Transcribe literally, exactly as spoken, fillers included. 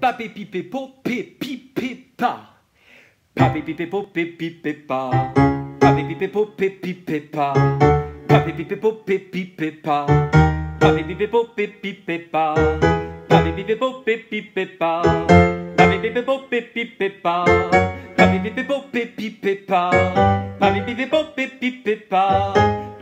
Papé pipé popé pipé pa. Papé pipé popé pipé pa. Papé pipé popé pipé pa. Papé pipé popé pipé pa. Papé pipé popé pipé pa. Papé pipé popé pipé pa. Papé pipé popé pipé pa. Papé pipé popé pipé pa. Papé pipé popé pipé pa.